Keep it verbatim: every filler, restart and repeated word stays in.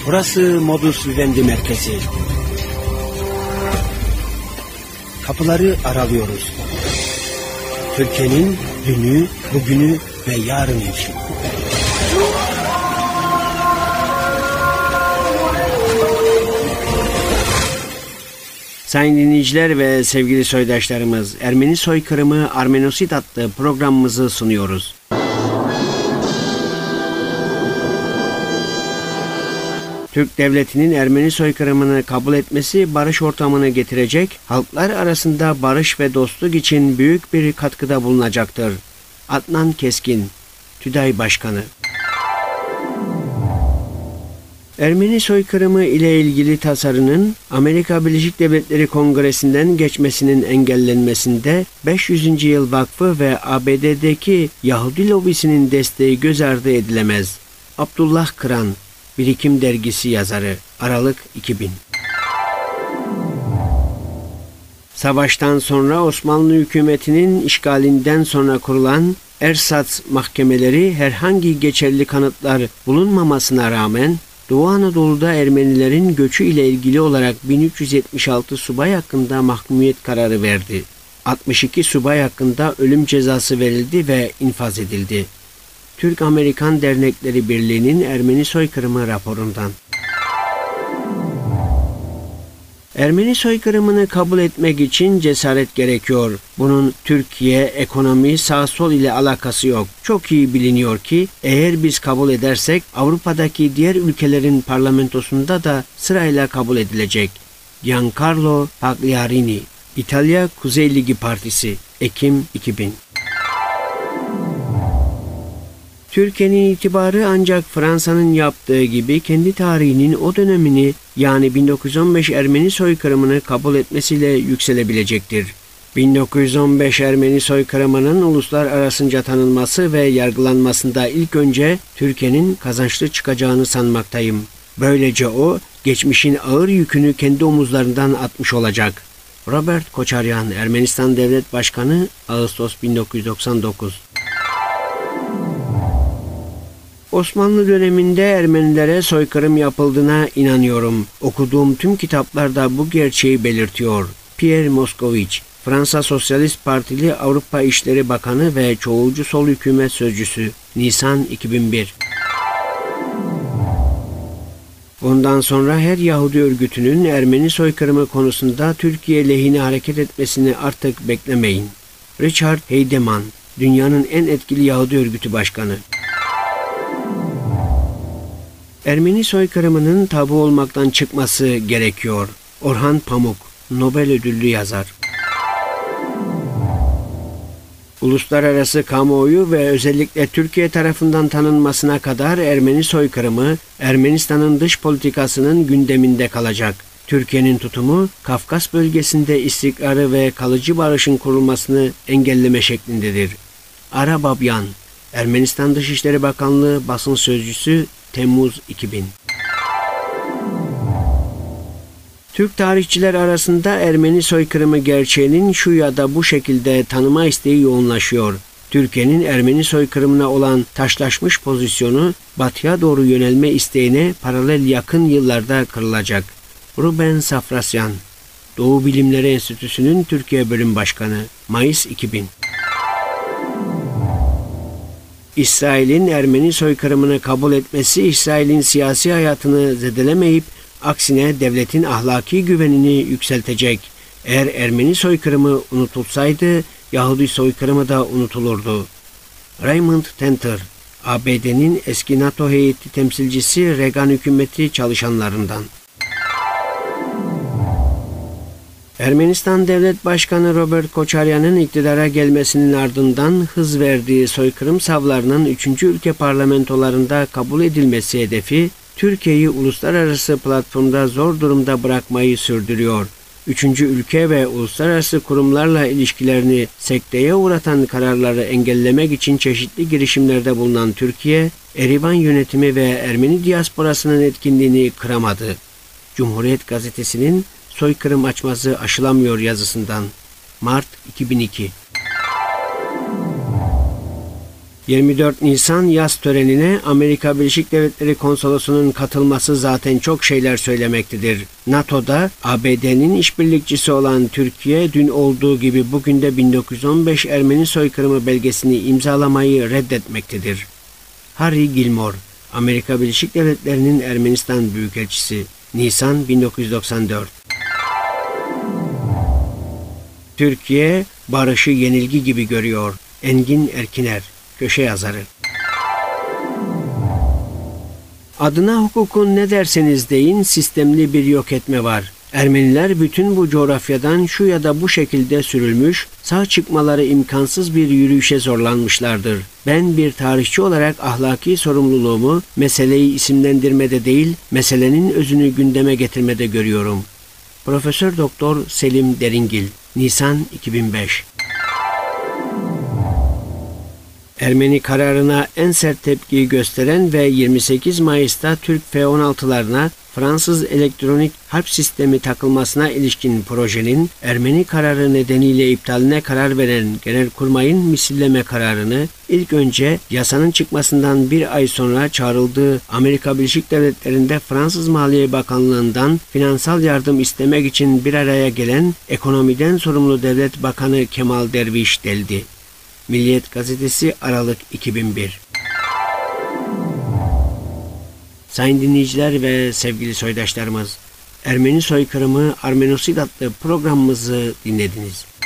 Burası Modus Vivendi merkezi. Kapıları aralıyoruz. Türkiye'nin dünü, bugünü ve yarını için. Sayın dinleyiciler ve sevgili soydaşlarımız, Ermeni Soykırımı Armenosit adlı programımızı sunuyoruz. Türk Devleti'nin Ermeni soykırımını kabul etmesi barış ortamını getirecek, halklar arasında barış ve dostluk için büyük bir katkıda bulunacaktır. Adnan Keskin, TÜDAY Başkanı. Ermeni soykırımı ile ilgili tasarının Amerika Birleşik Devletleri Kongresi'nden geçmesinin engellenmesinde beş yüzüncü Yıl Vakfı ve A B D'deki Yahudi lobisinin desteği göz ardı edilemez. Abdullah Kıran, Birikim Dergisi yazarı, Aralık iki bin. Savaştan sonra Osmanlı hükümetinin işgalinden sonra kurulan ersatz mahkemeleri herhangi geçerli kanıtlar bulunmamasına rağmen Doğu Anadolu'da Ermenilerin göçü ile ilgili olarak bin üç yüz yetmiş altı subay hakkında mahkumiyet kararı verdi. altmış iki subay hakkında ölüm cezası verildi ve infaz edildi. Türk-Amerikan Dernekleri Birliği'nin Ermeni soykırımı raporundan. Ermeni soykırımını kabul etmek için cesaret gerekiyor. Bunun Türkiye, ekonomi, sağ sol ile alakası yok. Çok iyi biliniyor ki eğer biz kabul edersek Avrupa'daki diğer ülkelerin parlamentosunda da sırayla kabul edilecek. Giancarlo Pagliarini, İtalya Kuzey Ligi Partisi, Ekim iki bin. Türkiye'nin itibarı ancak Fransa'nın yaptığı gibi kendi tarihinin o dönemini yani bin dokuz yüz on beş Ermeni soykırımını kabul etmesiyle yükselebilecektir. bin dokuz yüz on beş Ermeni soykırımının uluslararasınca tanınması ve yargılanmasında ilk önce Türkiye'nin kazançlı çıkacağını sanmaktayım. Böylece o, geçmişin ağır yükünü kendi omuzlarından atmış olacak. Robert Koçaryan, Ermenistan Devlet Başkanı, Ağustos bin dokuz yüz doksan dokuz. Osmanlı döneminde Ermenilere soykırım yapıldığına inanıyorum. Okuduğum tüm kitaplarda bu gerçeği belirtiyor. Pierre Moscovici, Fransa Sosyalist Partili Avrupa İşleri Bakanı ve çoğulcu sol hükümet sözcüsü, Nisan iki bin bir. Bundan sonra her Yahudi örgütünün Ermeni soykırımı konusunda Türkiye lehine hareket etmesini artık beklemeyin. Richard Heidemann, dünyanın en etkili Yahudi örgütü başkanı. Ermeni soykırımının tabu olmaktan çıkması gerekiyor. Orhan Pamuk, Nobel ödüllü yazar. Uluslararası kamuoyu ve özellikle Türkiye tarafından tanınmasına kadar Ermeni soykırımı, Ermenistan'ın dış politikasının gündeminde kalacak. Türkiye'nin tutumu, Kafkas bölgesinde istikrarı ve kalıcı barışın kurulmasını engelleme şeklindedir. Ara Babyan, Ermenistan Dışişleri Bakanlığı basın sözcüsü, Temmuz iki bin. Türk tarihçiler arasında Ermeni soykırımı gerçeğinin şu ya da bu şekilde tanıma isteği yoğunlaşıyor. Türkiye'nin Ermeni soykırımına olan taşlaşmış pozisyonu batıya doğru yönelme isteğine paralel yakın yıllarda kırılacak. Ruben Safrasyan, Doğu Bilimleri Enstitüsü'nün Türkiye Bölüm Başkanı, Mayıs iki bin. İsrail'in Ermeni soykırımını kabul etmesi İsrail'in siyasi hayatını zedelemeyip aksine devletin ahlaki güvenini yükseltecek. Eğer Ermeni soykırımı unutulsaydı Yahudi soykırımı da unutulurdu. Raymond Tenter, A B D'nin eski NATO heyeti temsilcisi Reagan hükümeti çalışanlarından. Ermenistan Devlet Başkanı Robert Koçaryan'ın iktidara gelmesinin ardından hız verdiği soykırım savlarının üçüncü ülke parlamentolarında kabul edilmesi hedefi, Türkiye'yi uluslararası platformda zor durumda bırakmayı sürdürüyor. Üçüncü ülke ve uluslararası kurumlarla ilişkilerini sekteye uğratan kararları engellemek için çeşitli girişimlerde bulunan Türkiye, Erivan yönetimi ve Ermeni diasporasının etkinliğini kıramadı. Cumhuriyet Gazetesi'nin soykırım açması aşılamıyor yazısından, Mart iki bin iki. yirmi dört Nisan yaz törenine Amerika Birleşik Devletleri Konsolosu'nun katılması zaten çok şeyler söylemektedir. NATO'da A B D'nin işbirlikçisi olan Türkiye dün olduğu gibi bugün de bin dokuz yüz on beş Ermeni soykırımı belgesini imzalamayı reddetmektedir. Harry Gilmore, Amerika Birleşik Devletleri'nin Ermenistan Büyükelçisi, Nisan bin dokuz yüz doksan dört. Türkiye, barışı yenilgi gibi görüyor. Engin Erkiner, köşe yazarı. Adına hukukun ne derseniz deyin sistemli bir yok etme var. Ermeniler bütün bu coğrafyadan şu ya da bu şekilde sürülmüş, sağ çıkmaları imkansız bir yürüyüşe zorlanmışlardır. Ben bir tarihçi olarak ahlaki sorumluluğumu meseleyi isimlendirmede değil, meselenin özünü gündeme getirmede görüyorum. Profesör Doktor Selim Deringil, Nisan iki bin beş. Ermeni kararına en sert tepkiyi gösteren ve yirmi sekiz Mayıs'ta Türk F on altılarına Fransız elektronik harp sistemi takılmasına ilişkin projenin Ermeni kararı nedeniyle iptaline karar veren Genelkurmay'ın misilleme kararını ilk önce yasanın çıkmasından bir ay sonra çağrıldığı Amerika Birleşik Devletleri'nde Fransız Maliye Bakanlığı'ndan finansal yardım istemek için bir araya gelen ekonomiden sorumlu Devlet Bakanı Kemal Derviş deldi. Milliyet Gazetesi, Aralık iki bin bir. Sayın dinleyiciler ve sevgili soydaşlarımız, Ermeni Soykırımı Armenosid adlı programımızı dinlediniz.